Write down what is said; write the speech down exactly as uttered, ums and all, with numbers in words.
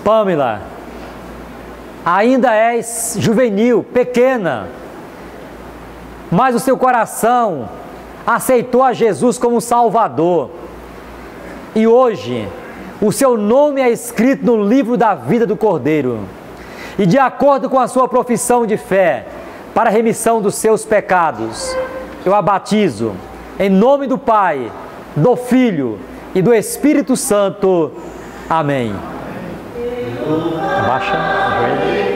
Pamela, ainda és juvenil, pequena, mas o seu coração aceitou a Jesus como Salvador. E hoje, o seu nome é escrito no livro da vida do Cordeiro. E de acordo com a sua profissão de fé, para a remissão dos seus pecados, eu a batizo em nome do Pai, do Filho e do Espírito Santo. Amém. Abaixa,